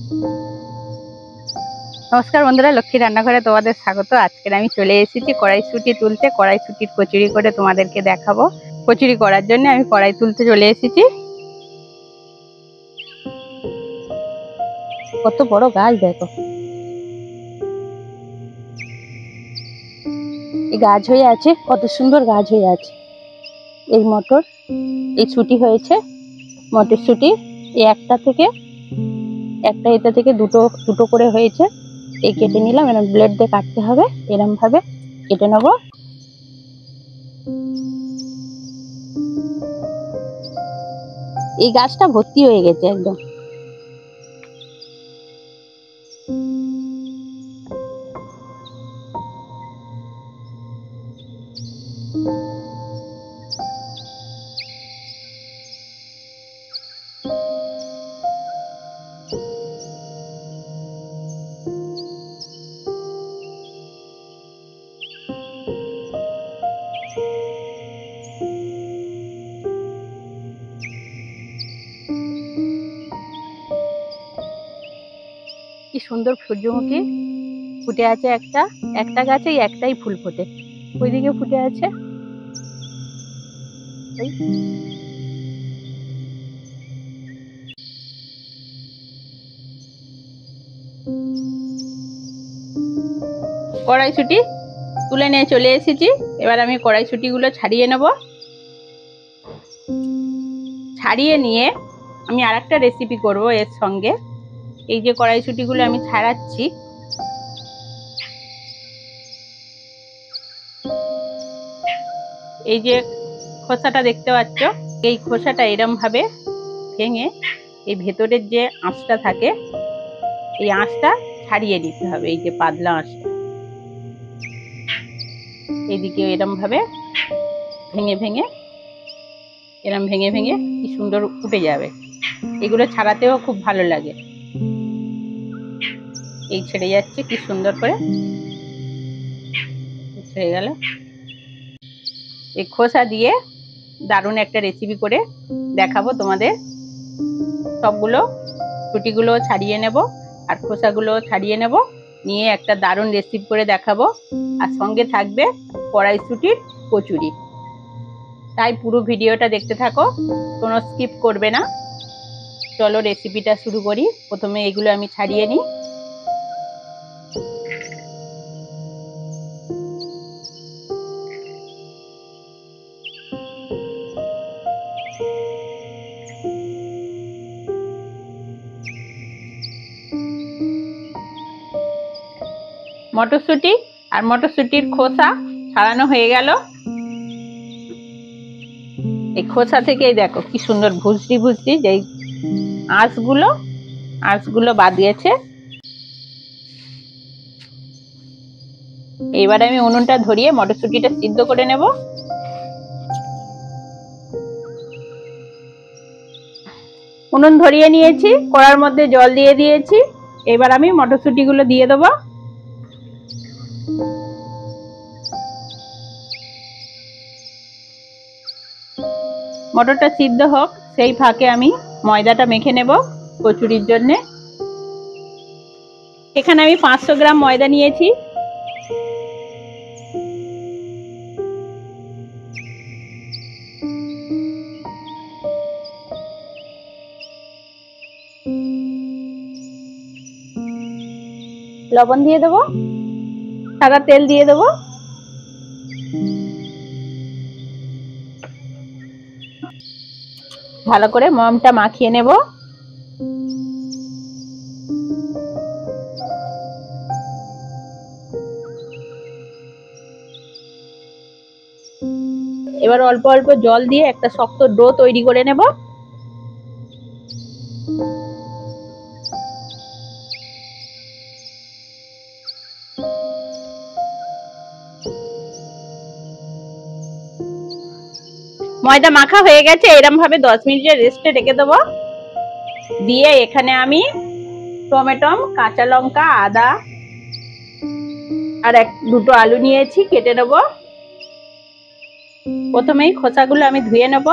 নমস্কার বন্ধুরা, লক্ষ্মী রান্নাঘরে তোমাদের স্বাগত। আজকে আমি চলে এসেছি কড়াইশুঁটি তুলতে। কড়াইশুঁটির কচুরি করে তোমাদেরকে দেখাবো। কচুরি করার জন্য আমি কড়াই তুলতে চলে এসেছি। কত বড় গাছ দেখো, এই গাছ হয়ে আছে, কত সুন্দর গাছ হয়ে আছে। এই মটর, এই ছুটি হয়েছে মটরশুঁটি, এই একটা এটা থেকে দুটো দুটো করে হয়েছে। এই কেটে নিলাম, এরকম ব্লেড দিয়ে কাটতে হবে, এরকম ভাবে কেটে নেবো। এই গাছটা ভর্তি হয়ে গেছে একদম। কি সুন্দর সূর্যমুখী ফুটে আছে একটা গাছে, একটাই ফুল ফোটে, ওইদিকে ফুটে আছে। কড়াইশুঁটি তুলে নিয়ে চলে এসেছি। এবার আমি কড়াইশুঁটিগুলো ছাড়িয়ে নেব। ছাড়িয়ে নিয়ে আমি আরেকটা রেসিপি করব এর সঙ্গে। এই যে কড়াইশুঁটিগুলো আমি ছাড়াচ্ছি, এই যে খোসাটা দেখতে পাচ্ছ, এই খোসাটা এরম ভাবে ভেঙে এই ভেতরের যে আঁশটা থাকে, এই আঁশটা ছাড়িয়ে নিতে হবে। এই যে পাতলা আঁশটা এইদিকে এরম ভাবে ভেঙে ভেঙে কি সুন্দর উঠে যাবে। এগুলো ছাড়াতেও খুব ভালো লাগে। এই ছেড়ে যাচ্ছে কি সুন্দর করে, ছেড়ে গেল। এই খোসা দিয়ে দারুণ একটা রেসিপি করে দেখাবো তোমাদের। সবগুলো ছুটিগুলো ছাড়িয়ে নেব আর খোসাগুলো ছাড়িয়ে নেব, নিয়ে একটা দারুণ রেসিপি করে দেখাবো। আর সঙ্গে থাকবে কড়াইশুঁটির কচুরি। তাই পুরো ভিডিওটা দেখতে থাকো, কোনো স্কিপ করবে না। চলো রেসিপিটা শুরু করি। প্রথমে এগুলো আমি ছাড়িয়ে নিই। মটরশুঁটি আর মটরশুঁটির খোসা ছাড়ানো হয়ে গেল। এই খোসা থেকেই দেখো কি সুন্দর ভুসড়ি ভুসড়ি যে আঁশগুলো বাদ গেছে। এইবারে আমি উনুনটা ধরিয়ে মটরশুঁটিটা সিদ্ধ করে নেব। উনুন ধরিয়ে নিয়েছি, কড়ার মধ্যে জল দিয়ে দিয়েছি। এবার আমি মটরশুঁটিগুলো দিয়ে দেবো। মটরটা সিদ্ধ হোক, সেই ফাঁকে আমি ময়দাটা মেখে নেব কচুরির জন্য। এখানে আমি 500 গ্রাম ময়দা নিয়েছি। লবণ দিয়ে দেবো, সাদা তেল দিয়ে দেবো। ভালো করে ময়মটা মাখিয়ে নেব। এবার অল্প অল্প জল দিয়ে একটা শক্ত ডো তৈরি করে নেব। ময়দা মাখা হয়ে গেছে, এরকম ভাবে 10 মিনিটের রেস্টে রেখে দেবো। দিয়ে এখানে আমি টমেটো, কাঁচা লঙ্কা, আদা আর দুটো আলু নিয়েছি, কেটে নেব। প্রথমেই খোসাগুলো আমি ধুয়ে নেব।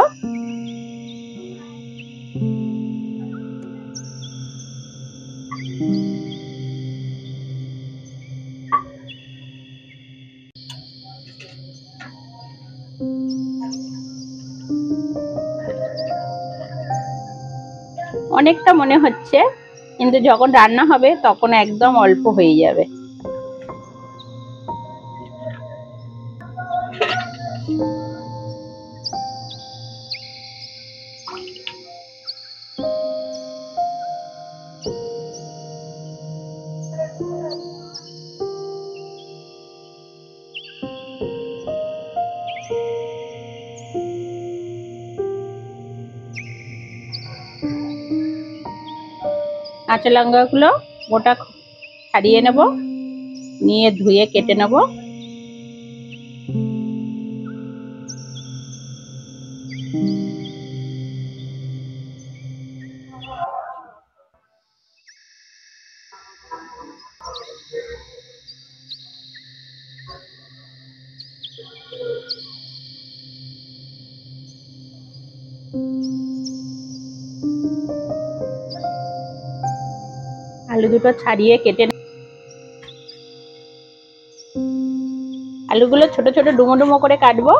অনেকটা মনে হচ্ছে, কিন্তু যখন রান্না হবে তখন একদম অল্প হয়ে যাবে। কাঁচা লঙ্কাগুলো গোটা ছাড়িয়ে নেব, নিয়ে ধুয়ে কেটে নেব। আলু দুটো ছাড়িয়ে কেটে, আলুগুলো ছোট ছোট ডুমো ডুমো করে কাটবো।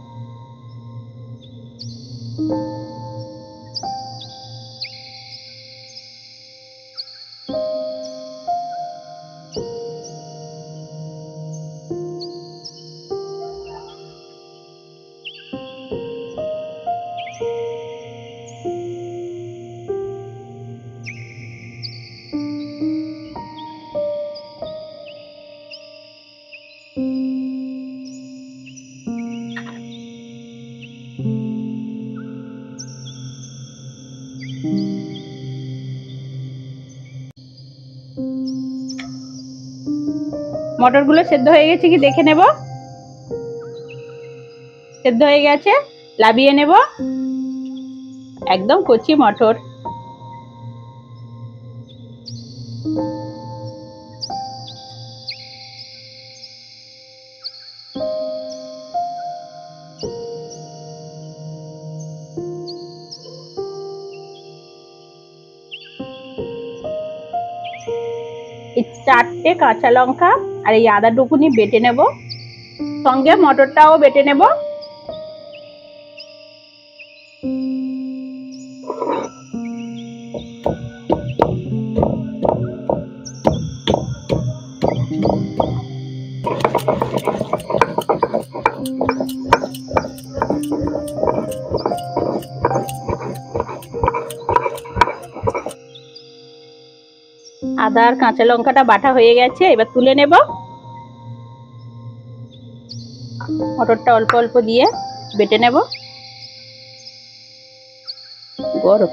মটরগুলো সেদ্ধ হয়ে গেছে কি দেখে নেব। সেদ্ধ হয়ে গেছে, নামিয়ে নেব। একদম কচি মটর। এই 4টে কাঁচা লঙ্কা আর এই আদা টুকুনি বেটে নেব, সঙ্গে মটরটাও বেটে নেব। আদা আর কাঁচা লঙ্কাটা বাটা হয়ে গেছে, এবার তুলে নেব। মটরটা অল্প অল্প দিয়ে বেটে নেব। গরম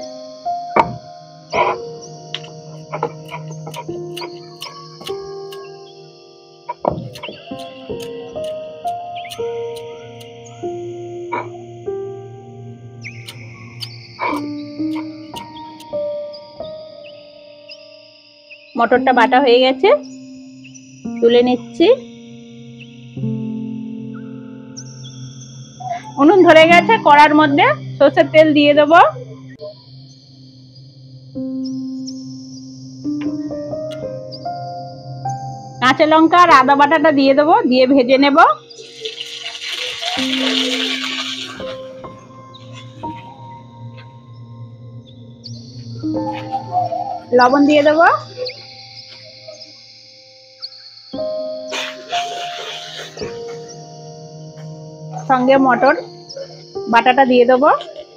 মটরটা বাটা হয়ে গেছে, তুলে নিচ্ছি। উনুন ধরে গেছে, কড়ার মধ্যে সরষের তেল দিয়ে দেব। কাঁচা লঙ্কা আর আদা বাটাটা দিয়ে দেব, দিয়ে ভেজে নেব। লবণ দিয়ে দেব। সঙ্গে মটর বাটাটা দিয়ে দেব।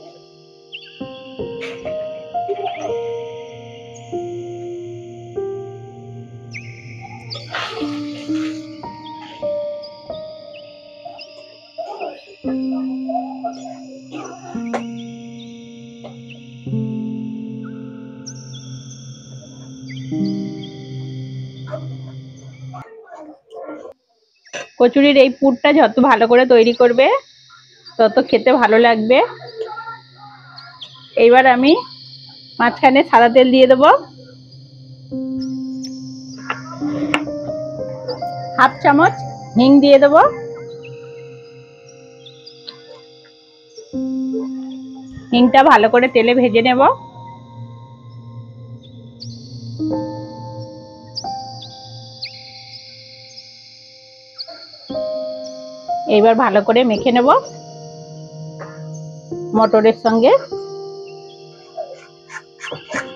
কচুরির এই পুরটা যত ভালো করে তৈরি করবে তত খেতে ভালো লাগবে। এইবার আমি মাঝখানে সাদা তেল দিয়ে দেব। হাফ চামচ হিং দিয়ে দেব। হিংটা ভালো করে তেলে ভেজে নেব। এইবার ভালো করে মেখে নেব মটরের সঙ্গে।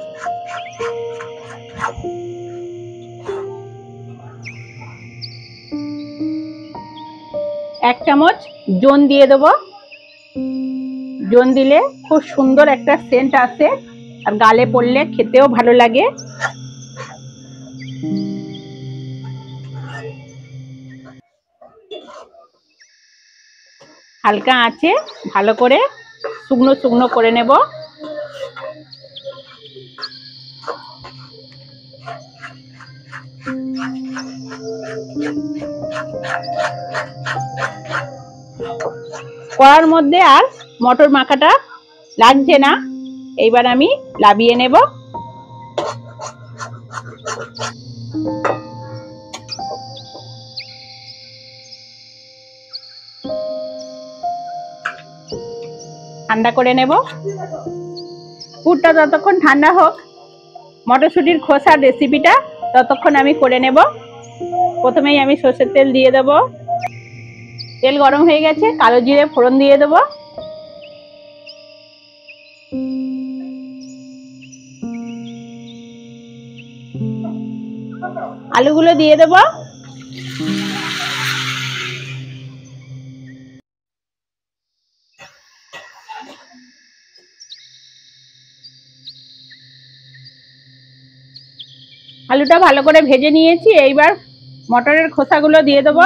এক চামচ জোন দিয়ে দেবো। জোন দিলে খুব সুন্দর একটা সেন্ট আসে, আর গালে পড়লে খেতেও ভালো লাগে। হালকা আঁচে ভালো করে শুকনো শুকনো করে নেব। কড়ার মধ্যে আর মটর মাখাটা লাগছে না, এইবার আমি লাবিয়ে নেব। ঠান্ডা করে নেব। পুরটা যতক্ষণ ঠান্ডা হোক, মটরশুঁটির খোসার রেসিপিটা ততক্ষণ আমি করে নেব। প্রথমেই আমি সরষের তেল দিয়ে দেব। তেল গরম হয়ে গেছে, কালো জিরে ফোড়ন দিয়ে দেব। আলুগুলো দিয়ে দেব। আলুটা ভালো করে ভেজে নিয়েছি, এইবার মটরের খোসাগুলো দিয়ে দেব।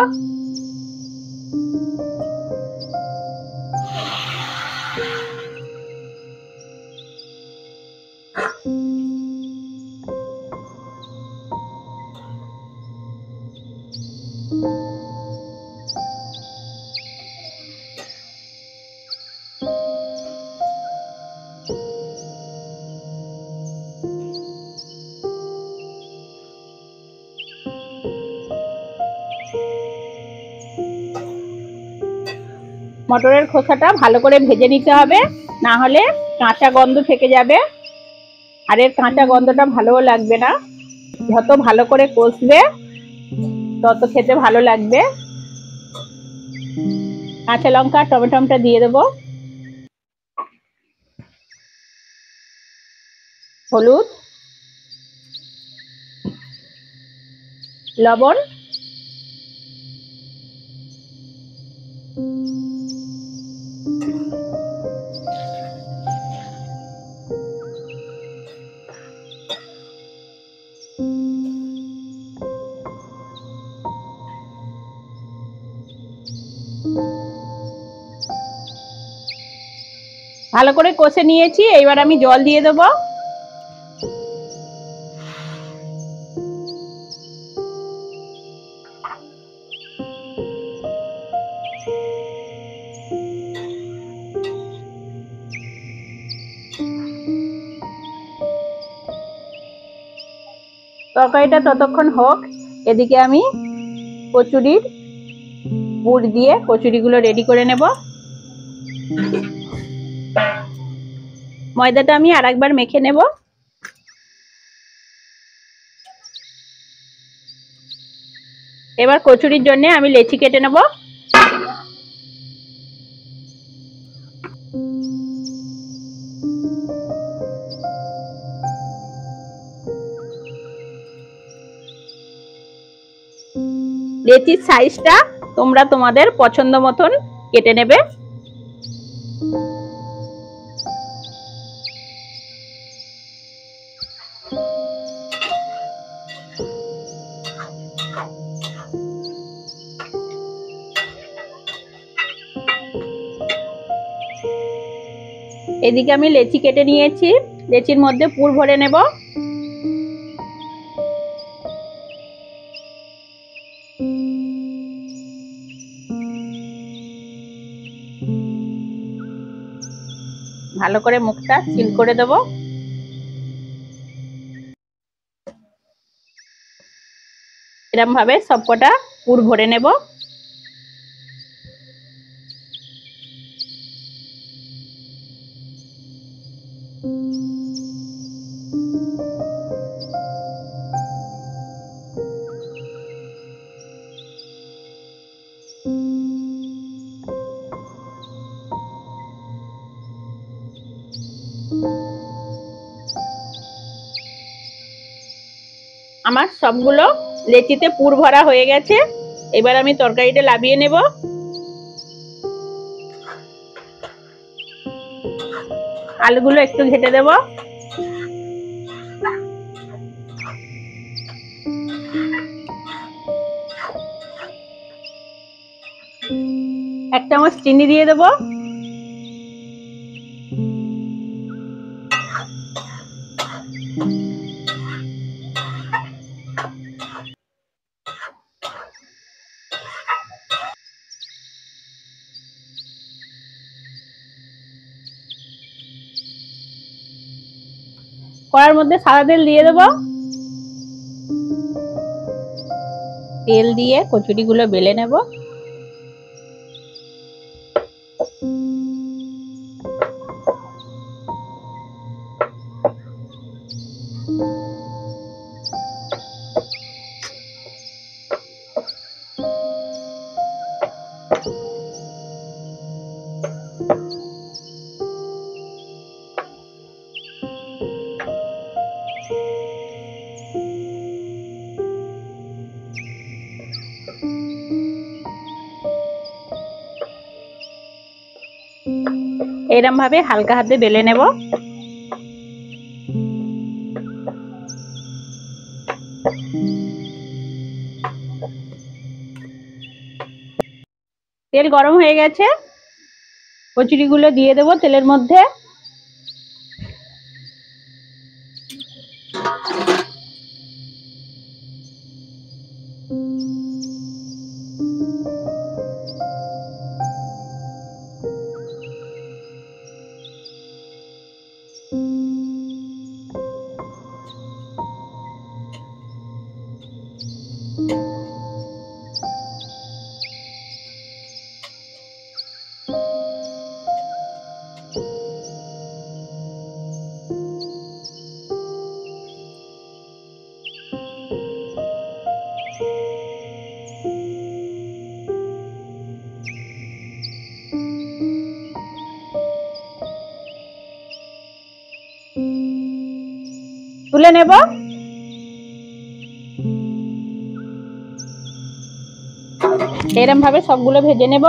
মটরের খোসাটা ভালো করে ভেজে নিতে হবে, না হলে কাঁচা গন্ধ থেকে যাবে, আর এর কাঁচা গন্ধটা ভালোও লাগবে না। যত ভালো করে কষবে তত খেতে ভালো লাগবে। কাঁচা লঙ্কা টমেটোটা দিয়ে দেবো। হলুদ, লবণ, ভালো করে কষে নিয়েছি, এইবার আমি জল দিয়ে দেবো। তরকারিটা ততক্ষণ হোক, এদিকে আমি কচুরির পুর দিয়ে কচুরিগুলো রেডি করে নেব। ময়দাটা আমি আরেকবার মেখে নেব। এবার কচুরির জন্য আমি লেচি কেটে নেব। লেচির সাইজটা তোমরা তোমাদের পছন্দ মতন কেটে নেবে। এদিকে আমি লেচি কেটে নিয়েছি, লেচির মধ্যে পুর ভরে নেব। ভালো করে মুখটা সিল করে দেব। এরকম ভাবে সবকটা পুর ভরে নেব। আমার সবগুলো লেচিতে পুর ভরা হয়ে গেছে। এবার আমি তরকারিটা লাবিয়ে নেব। আলুগুলো একটু ঘেটে দেব। এক চামচ চিনি দিয়ে দেব। কড়ার মধ্যে সাদা তেল দিয়ে দেব। তেল দিয়ে কচুরিগুলো বেলে নেব। এরকম ভাবে হালকা হাতে বেলে নেব। তেল গরম হয়ে গেছে, কচুরিগুলো দিয়ে দেব তেলের মধ্যে। তুলে নেব। এরকম ভাবে সবগুলো ভেজে নেব।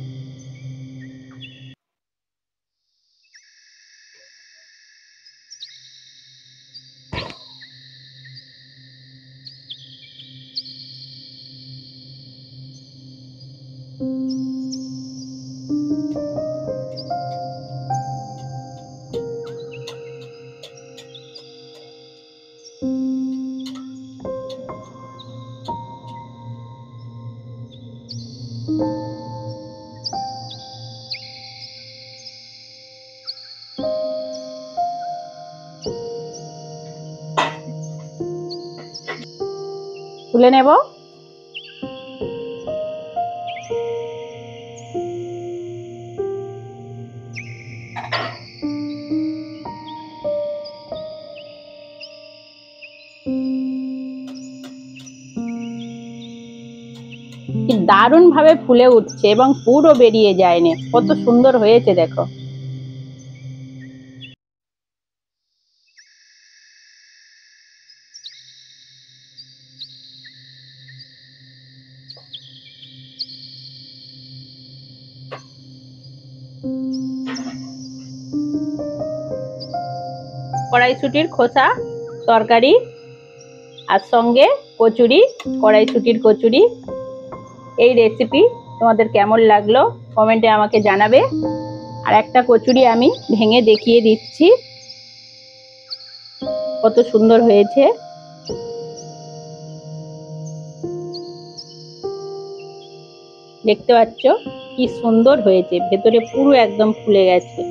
তুলে নেব। দারুণ ভাবে ফুলে উঠছে এবং পুরো বেরিয়ে যায়নি। কত সুন্দর হয়েছে দেখো। কড়াইশুঁটির খোসা তরকারি আর সঙ্গে কচুরি, কড়াইশুঁটির কচুরি। এই রেসিপি তোমাদের কেমন লাগলো কমেন্টে আমাকে জানাবে। আর একটা কচুরি আমি ভেঙে দেখিয়ে দিচ্ছি, কত সুন্দর হয়েছে। দেখতে পাচ্ছ কি সুন্দর হয়েছে, ভেতরে পুরো একদম ফুলে গেছে।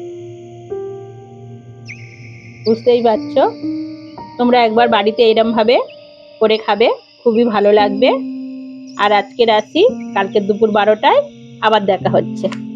বুঝতেই পারছো। তোমরা একবার বাড়িতে এরম ভাবে করে খাবে, খুবই ভালো লাগবে। আর আজকে আসি, কালকে দুপুর 12টায় আবার দেখা হচ্ছে।